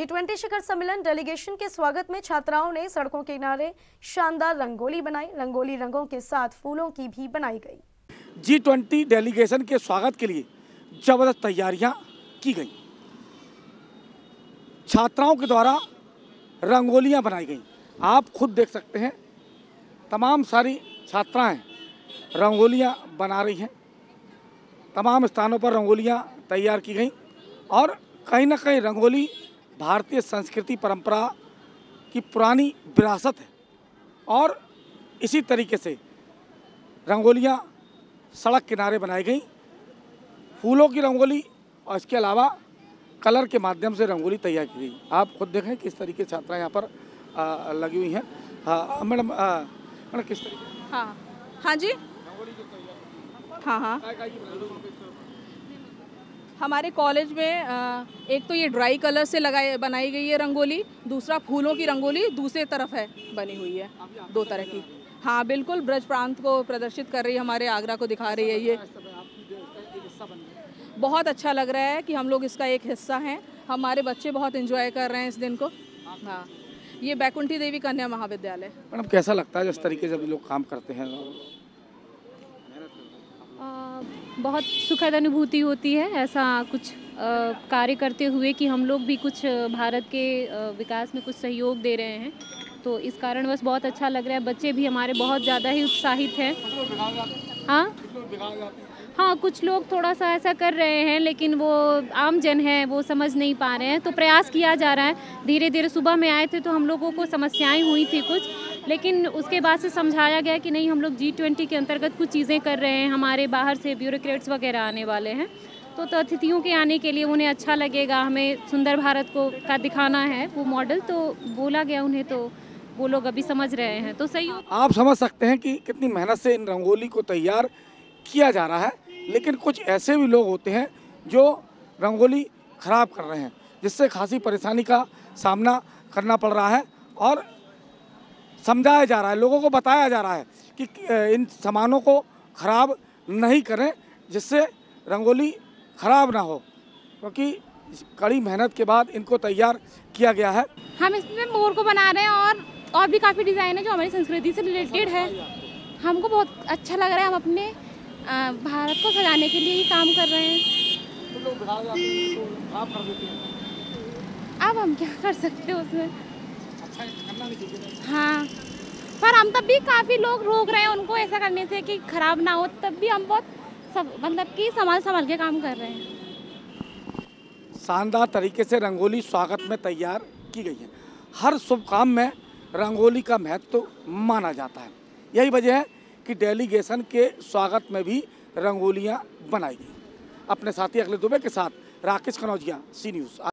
G20 शिखर सम्मेलन delegation के स्वागत में छात्राओं ने सड़कों के किनारे शानदार रंगोली बनाई। रंगोली रंगों के साथ फूलों की भी बनाई गई। G20 डेलीगेशन के स्वागत के लिए जबरदस्त तैयारियां की गई। छात्राओं के द्वारा रंगोलियां बनाई गई। आप खुद देख सकते हैं, तमाम सारी छात्राएं रंगोलियां बना रही हैं। तमाम स्थानों पर रंगोलियां तैयार की गई और कहीं ना कहीं रंगोली भारतीय संस्कृति परंपरा की पुरानी विरासत है और इसी तरीके से रंगोलियां सड़क किनारे बनाई गई। फूलों की रंगोली और इसके अलावा कलर के माध्यम से रंगोली तैयार की गई। आप खुद देखें किस तरीके से छात्राएं यहाँ पर लगी हुई हैं। हाँ मैडम, मैडम किस तरीके? हाँ जी, हाँ हमारे कॉलेज में एक तो ये ड्राई कलर से बनाई गई है रंगोली, दूसरा फूलों की रंगोली दूसरे तरफ है बनी हुई है, दो तरह की। हाँ बिल्कुल, ब्रज प्रांत को प्रदर्शित कर रही है, हमारे आगरा को दिखा रही है। ये बहुत अच्छा लग रहा है कि हम लोग इसका एक हिस्सा हैं। हमारे बच्चे बहुत एंजॉय कर रहे हैं इस दिन को। हाँ, ये बैकुंठी देवी कन्या महाविद्यालय। मैडम कैसा लगता है जिस तरीके से लोग काम करते हैं? बहुत सुखद अनुभूति होती है ऐसा कुछ कार्य करते हुए कि हम लोग भी कुछ भारत के विकास में कुछ सहयोग दे रहे हैं, तो इस कारणवश बहुत अच्छा लग रहा है। बच्चे भी हमारे बहुत ज़्यादा ही उत्साहित हैं। हाँ, कुछ लोग थोड़ा सा ऐसा कर रहे हैं, लेकिन वो आम जन है, वो समझ नहीं पा रहे हैं, तो प्रयास किया जा रहा है। धीरे धीरे सुबह में आए थे तो हम लोगों को समस्याएं हुई थी कुछ, लेकिन उसके बाद से समझाया गया कि नहीं, हम लोग G20 के अंतर्गत कुछ चीज़ें कर रहे हैं। हमारे बाहर से ब्यूरोक्रेट्स वगैरह आने वाले हैं, तो अतिथियों के आने के लिए उन्हें अच्छा लगेगा। हमें सुंदर भारत का दिखाना है वो मॉडल, तो बोला गया उन्हें, तो वो लोग अभी समझ रहे हैं, तो सही। आप समझ सकते हैं कि कितनी मेहनत से इन रंगोली को तैयार किया जा रहा है, लेकिन कुछ ऐसे भी लोग होते हैं जो रंगोली खराब कर रहे हैं, जिससे खासी परेशानी का सामना करना पड़ रहा है। और समझाया जा रहा है, लोगों को बताया जा रहा है कि इन सामानों को खराब नहीं करें, जिससे रंगोली खराब ना हो, क्योंकि कड़ी मेहनत के बाद इनको तैयार किया गया है। हम इसमें मोर को बना रहे हैं और भी काफ़ी डिज़ाइन है जो हमारी संस्कृति से रिलेटेड है। हमको बहुत अच्छा लग रहा है, हम अपने भारत को सजाने के लिए ही काम कर रहे हैं। अब हम क्या कर सकते हैं उसमें? हाँ, पर हम तब भी काफ़ी लोग रोक रहे हैं उनको ऐसा करने से कि खराब ना हो, तब भी हम बहुत मतलब कि संभाल के काम कर रहे हैं। शानदार तरीके से रंगोली स्वागत में तैयार की गई है। हर शुभ काम में रंगोली का महत्व तो माना जाता है। यही वजह है कि डेलीगेशन के स्वागत में भी रंगोलियां बनाई गई। अपने साथी अखिलेश दुबे के साथ राकेश कनौजिया, सी न्यूज़।